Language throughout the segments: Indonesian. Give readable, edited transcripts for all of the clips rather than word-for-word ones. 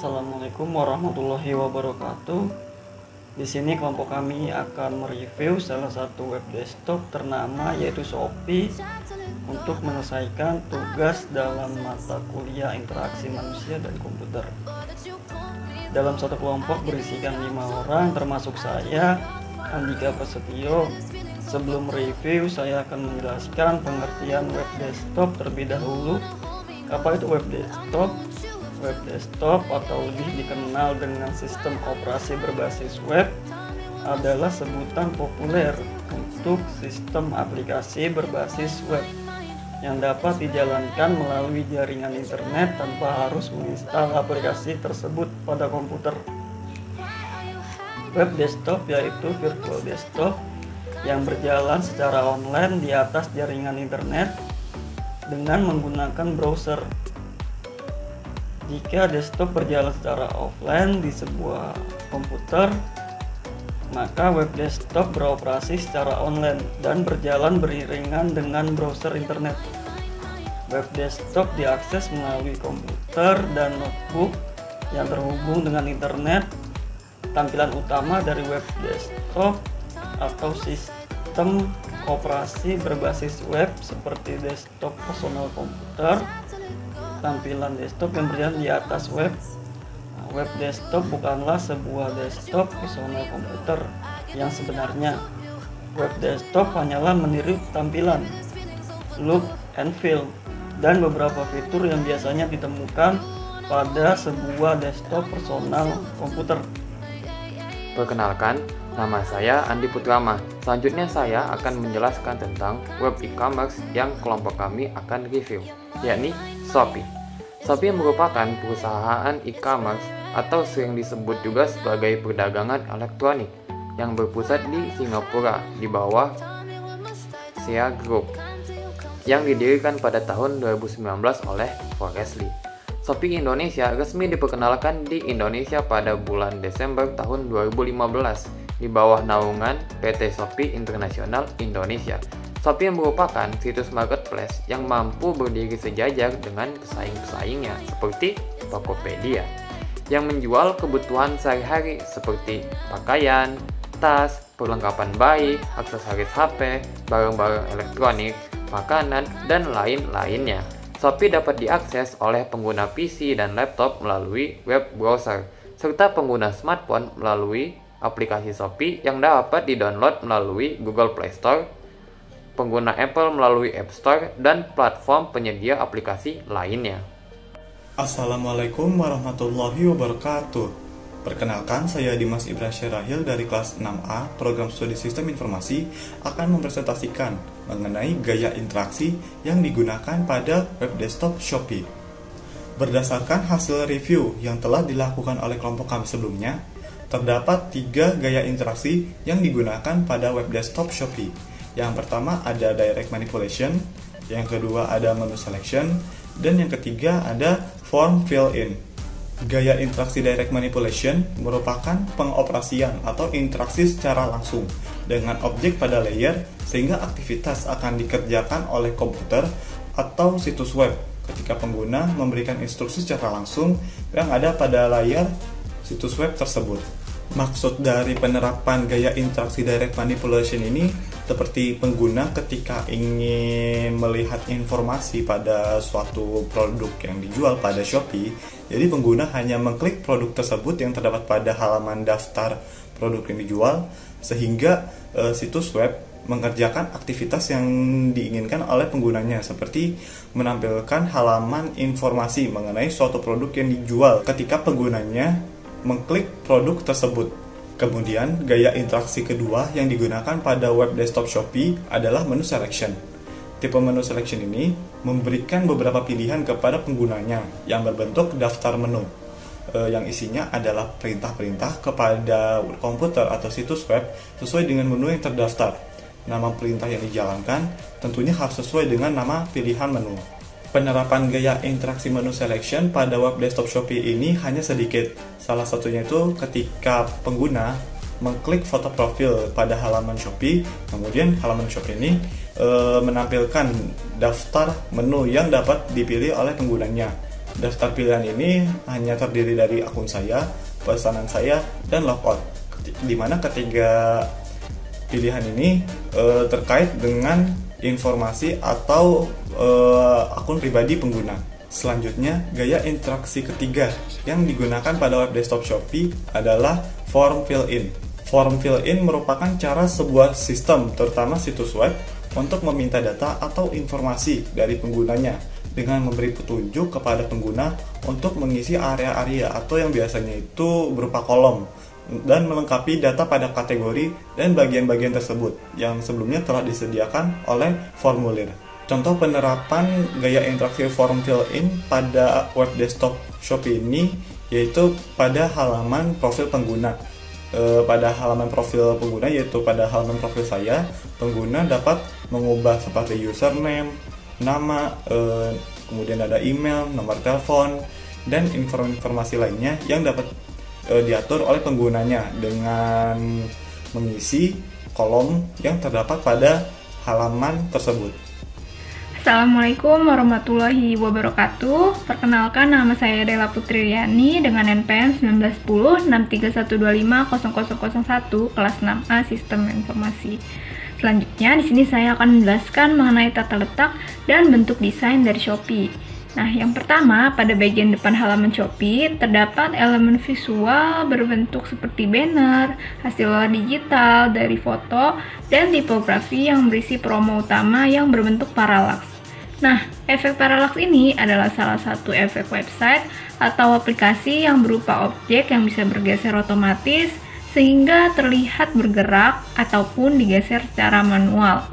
Assalamualaikum warahmatullahi wabarakatuh. Di sini kelompok kami akan mereview salah satu web desktop ternama yaitu Shopee untuk menyelesaikan tugas dalam mata kuliah interaksi manusia dan komputer. Dalam satu kelompok berisikan 5 orang termasuk saya, Andika Prasetyo. Sebelum review, saya akan menjelaskan pengertian web desktop terlebih dahulu. Apa itu web desktop? Web desktop atau lebih dikenal dengan sistem operasi berbasis web adalah sebutan populer untuk sistem aplikasi berbasis web yang dapat dijalankan melalui jaringan internet tanpa harus menginstal aplikasi tersebut pada komputer. Web desktop yaitu virtual desktop yang berjalan secara online di atas jaringan internet dengan menggunakan browser. Jika desktop berjalan secara offline di sebuah komputer, maka web desktop beroperasi secara online dan berjalan beriringan dengan browser internet. Web desktop diakses melalui komputer dan notebook yang terhubung dengan internet. Tampilan utama dari web desktop atau sistem operasi berbasis web seperti desktop personal komputer, tampilan desktop yang berjalan di atas web. Web desktop bukanlah sebuah desktop personal komputer yang sebenarnya. Web desktop hanyalah meniru tampilan, look and feel, dan beberapa fitur yang biasanya ditemukan pada sebuah desktop personal komputer. Perkenalkan, nama saya Andi Putrama. Selanjutnya saya akan menjelaskan tentang web e-commerce yang kelompok kami akan review, yakni Shopee. Shopee merupakan perusahaan e-commerce atau sering disebut juga sebagai perdagangan elektronik yang berpusat di Singapura di bawah Sea Group yang didirikan pada tahun 2019 oleh Forrest Li. Shopee Indonesia resmi diperkenalkan di Indonesia pada bulan Desember tahun 2015 di bawah naungan PT Shopee International Indonesia. Shopee merupakan situs marketplace yang mampu berdiri sejajar dengan pesaing-pesaingnya seperti Tokopedia yang menjual kebutuhan sehari-hari seperti pakaian, tas, perlengkapan bayi, aksesoris HP, barang-barang elektronik, makanan, dan lain-lainnya. Shopee dapat diakses oleh pengguna PC dan laptop melalui web browser, serta pengguna smartphone melalui aplikasi Shopee yang dapat di-download melalui Google Play Store, pengguna Apple melalui App Store, dan platform penyedia aplikasi lainnya. Assalamualaikum warahmatullahi wabarakatuh. Perkenalkan, saya Dimas Ibra Syarahil dari kelas 6A Program Studi Sistem Informasi akan mempresentasikan mengenai gaya interaksi yang digunakan pada web desktop Shopee. Berdasarkan hasil review yang telah dilakukan oleh kelompok kami sebelumnya, terdapat 3 gaya interaksi yang digunakan pada web desktop Shopee. Yang pertama ada direct manipulation, yang kedua ada menu selection, dan yang ketiga ada form fill-in. Gaya interaksi direct manipulation merupakan pengoperasian atau interaksi secara langsung dengan objek pada layer sehingga aktivitas akan dikerjakan oleh komputer atau situs web ketika pengguna memberikan instruksi secara langsung yang ada pada layar situs web tersebut. Maksud dari penerapan gaya interaksi direct manipulation ini seperti pengguna ketika ingin melihat informasi pada suatu produk yang dijual pada Shopee, jadi pengguna hanya mengklik produk tersebut yang terdapat pada halaman daftar produk yang dijual, sehingga situs web mengerjakan aktivitas yang diinginkan oleh penggunanya, seperti menampilkan halaman informasi mengenai suatu produk yang dijual ketika penggunanya mengklik produk tersebut. Kemudian, gaya interaksi kedua yang digunakan pada web desktop Shopee adalah menu selection. Tipe menu selection ini memberikan beberapa pilihan kepada penggunanya yang berbentuk daftar menu, yang isinya adalah perintah-perintah kepada komputer atau situs web sesuai dengan menu yang terdaftar. Nama perintah yang dijalankan tentunya harus sesuai dengan nama pilihan menu. Penerapan gaya interaksi menu selection pada web desktop Shopee ini hanya sedikit. Salah satunya itu ketika pengguna mengklik foto profil pada halaman Shopee, kemudian halaman Shopee ini menampilkan daftar menu yang dapat dipilih oleh penggunanya. Daftar pilihan ini hanya terdiri dari akun saya, pesanan saya, dan logout. Di mana ketiga pilihan ini terkait dengan informasi atau akun pribadi pengguna. Selanjutnya, gaya interaksi ketiga yang digunakan pada web desktop Shopee adalah form fill-in. Form fill-in merupakan cara sebuah sistem, terutama situs web, untuk meminta data atau informasi dari penggunanya dengan memberi petunjuk kepada pengguna untuk mengisi area-area atau yang biasanya itu berupa kolom dan melengkapi data pada kategori dan bagian-bagian tersebut yang sebelumnya telah disediakan oleh formulir. Contoh penerapan gaya interaksi form fill-in pada web desktop Shopee ini yaitu pada halaman profil pengguna. Pada halaman profil pengguna, yaitu pada halaman profil saya, pengguna dapat mengubah seperti username, nama, kemudian ada email, nomor telepon, dan informasi lainnya yang dapat diatur oleh penggunanya dengan mengisi kolom yang terdapat pada halaman tersebut. Assalamualaikum warahmatullahi wabarakatuh. Perkenalkan, nama saya Dela Putri Riani dengan NPM 1910 kelas 6A Sistem Informasi. Selanjutnya di sini saya akan menjelaskan mengenai tata letak dan bentuk desain dari Shopee. Nah, yang pertama, pada bagian depan halaman Shopee terdapat elemen visual berbentuk seperti banner, hasil digital dari foto, dan tipografi yang berisi promo utama yang berbentuk paralaks. Nah, efek paralaks ini adalah salah satu efek website atau aplikasi yang berupa objek yang bisa bergeser otomatis sehingga terlihat bergerak ataupun digeser secara manual.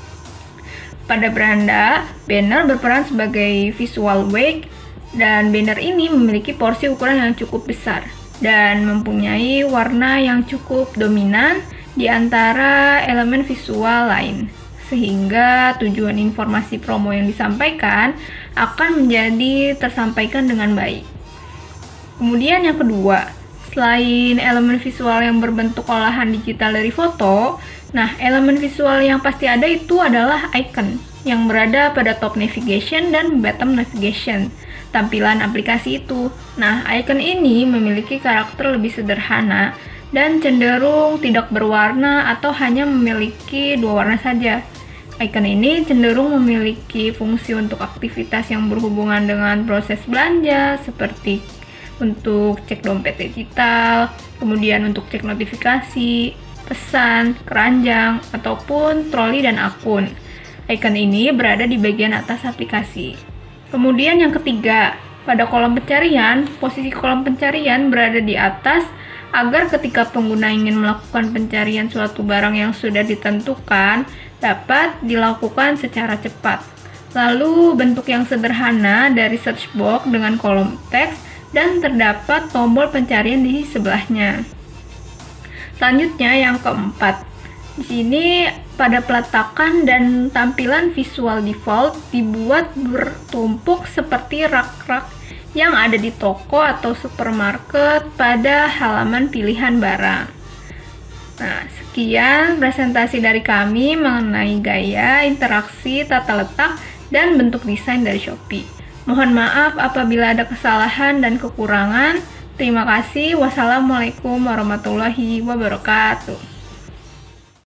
Pada beranda, banner berperan sebagai visual wake dan banner ini memiliki porsi ukuran yang cukup besar dan mempunyai warna yang cukup dominan di antara elemen visual lain, sehingga tujuan informasi promo yang disampaikan akan menjadi tersampaikan dengan baik. Kemudian yang kedua, selain elemen visual yang berbentuk olahan digital dari foto, nah elemen visual yang pasti ada itu adalah icon yang berada pada top navigation dan bottom navigation tampilan aplikasi itu. Nah, icon ini memiliki karakter lebih sederhana dan cenderung tidak berwarna atau hanya memiliki dua warna saja. Icon ini cenderung memiliki fungsi untuk aktivitas yang berhubungan dengan proses belanja, seperti untuk cek dompet digital, kemudian untuk cek notifikasi, pesan, keranjang, ataupun troli dan akun. Icon ini berada di bagian atas aplikasi. Kemudian yang ketiga, pada kolom pencarian, posisi kolom pencarian berada di atas agar ketika pengguna ingin melakukan pencarian suatu barang yang sudah ditentukan, dapat dilakukan secara cepat. Lalu bentuk yang sederhana dari search box dengan kolom teks dan terdapat tombol pencarian di sebelahnya. Selanjutnya yang keempat. Di sini pada peletakan dan tampilan visual default dibuat bertumpuk seperti rak-rak yang ada di toko atau supermarket pada halaman pilihan barang. Nah, sekian presentasi dari kami mengenai gaya, interaksi, tata letak, dan bentuk desain dari Shopee. Mohon maaf apabila ada kesalahan dan kekurangan. Terima kasih. Wassalamualaikum warahmatullahi wabarakatuh.